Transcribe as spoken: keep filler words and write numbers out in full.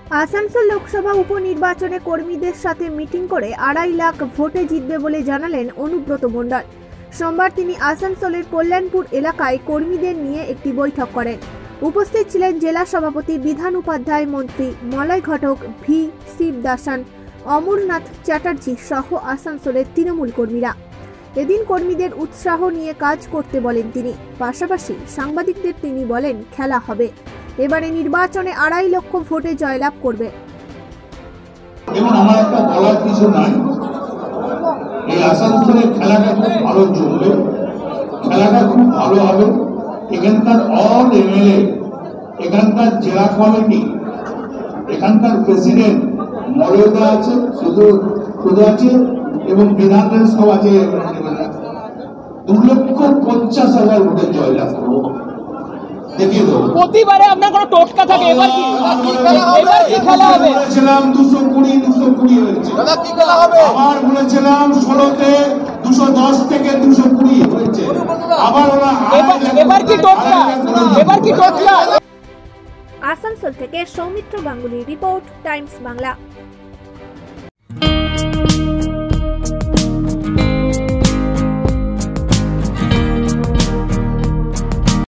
আসানসোল লোকসভা উপনির্বাচনে কর্মীদের সাথে মিটিং করে আড়াই লাখ ভোটে জিতবে বলে জানালেন অনুব্রত মণ্ডল। সোমবার তিনি আসানসোলের কল্যাণপুর এলাকায় কর্মীদের নিয়ে একটি বৈঠক করেন। উপস্থিত ছিলেন জেলা সভাপতি বিধান উপাধ্যায়, মন্ত্রী মলয় ঘটক, ভি শিবদাসান, অমরনাথ চ্যাটার্জি সহ আসানসোলের তৃণমূল কর্মীরা। এদিন কর্মীদের উৎসাহ নিয়ে কাজ করতে বলেন তিনি। পাশাপাশি সাংবাদিকদের তিনি বলেন, খেলা হবে, এবারে নির্বাচনে আড়াই লক্ষ ভোটে জয়লাভ করবে। এবং আমার একটা বলার কিছু নাই, এই আসানসোলের খেলাটা খুব ভালো চলবে, খেলাটা খুব ভালো হবে। এখানকার অল এমএলএ, এখানকার জেলা কমিটি, এখানকার প্রেসিডেন্ট মর্যাদা আছে, শুধু শুধু আছে এবং বিধান সব আছে। দু লক্ষ পঞ্চাশ হাজার ভোটে জয়লাভ করবো। প্রতিবারে আপনার কোনো টোটকা থাকে, এবার কি এবার কি খেলা হবে? বলেছিলাম দুশো কুড়ি দুশো কুড়ি হয়েছে, আবার বলেছিলাম ষোলোতে দুশো দশ থেকে দুশো কুড়ি হয়েছে, আবার ওরা এবার কি টোটকা এবার কি টোটকা আসানসোল থেকে সৌমিত্র গাঙ্গুলির রিপোর্ট, টাইমস বাংলা।